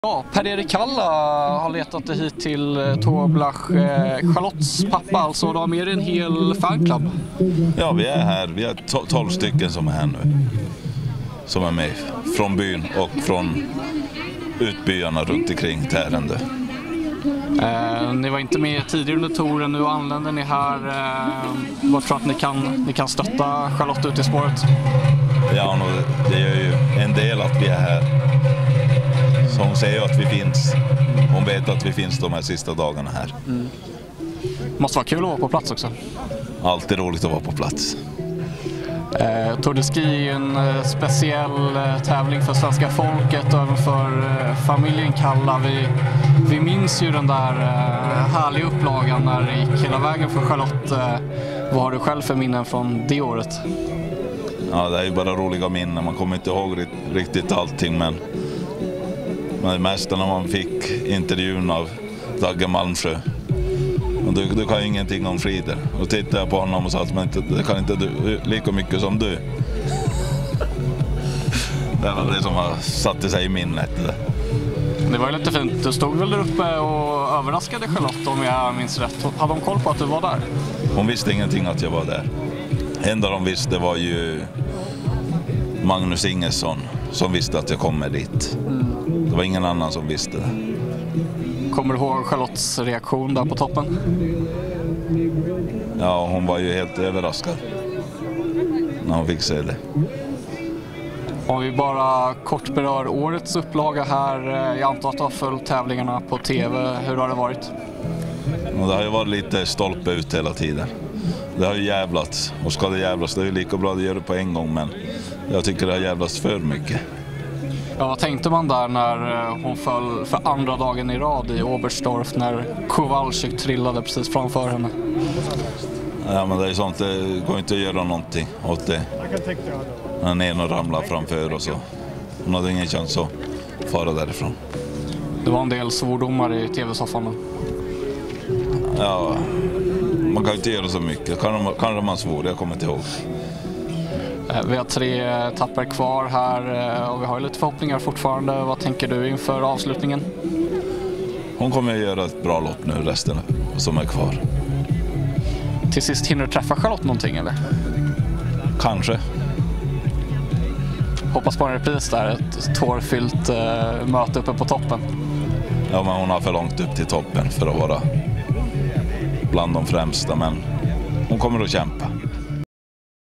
Ja, Per-Erik Kalla har letat dig hit till Toblach, Charlottes pappa, alltså du har med dig en hel fanclub. Ja, vi är här. Vi är 12 stycken som är här nu. Som är med från byn och från utbyarna runt omkring Tärendö. Ni var inte med tidigare under touren, nu anländer ni här. Vad tror att ni kan stötta Charlotte ut i spåret? Ja, det gör ju en del att vi är här. Så hon säger att vi finns. Hon vet att vi finns de här sista dagarna här. Måste vara kul att vara på plats också. Alltid roligt att vara på plats. Tour de Ski är ju en speciell tävling för svenska folket och även för familjen Kalla. Vi minns ju den där härliga upplagan när det gick hela vägen för Charlotte. Vad har du själv för minnen från det året? Ja, det är ju bara roliga minnen. Man kommer inte ihåg riktigt allting, men det mesta när man fick intervjun av Dagge Malmsjö. Och du kan ju ingenting om skidor. Och tittade jag på honom och sa att det kan inte du lika mycket som du. Det var det som satte sig i minnet. Det var ju lite fint. Du stod väl där uppe och överraskade Charlotte om jag minns rätt. Hade de koll på att du var där? Hon visste ingenting att jag var där. Enda de visste var ju Magnus Ingesson som visste att jag kommer dit. Det var ingen annan som visste det. Kommer du ihåg Charlottes reaktion där på toppen? Ja, hon var ju helt överraskad när hon fick se det. Om vi bara kort berör årets upplaga här. Jag antar att du har följt tävlingarna på tv. Hur har det varit? Och det har ju varit lite stolpe ut hela tiden. Det har ju jävlats. Och ska det jävlas, det är ju lika bra att göra det på en gång. Men jag tycker det har jävlats för mycket. Ja, vad tänkte man där när hon föll för andra dagen i rad i Oberstdorf när Kowalczyk trillade precis framför henne? Ja, men det är sånt, det går inte att göra någonting åt det. Den ena ramlade framför och så. Hon hade ingen chans att fara därifrån. Det var en del svordomar i tv-soffan då. Ja, man kan inte göra så mycket. Kanske man svor, jag kommer inte ihåg. Vi har 3 etapper kvar här och vi har lite förhoppningar fortfarande. Vad tänker du inför avslutningen? Hon kommer att göra ett bra lopp nu, resten som är kvar. Till sist hinner du träffa Charlotte någonting eller? Kanske. Hoppas på en repris där, ett tårfyllt möte uppe på toppen. Ja, men hon har för långt upp till toppen för att vara bland de främsta, men hon kommer att kämpa.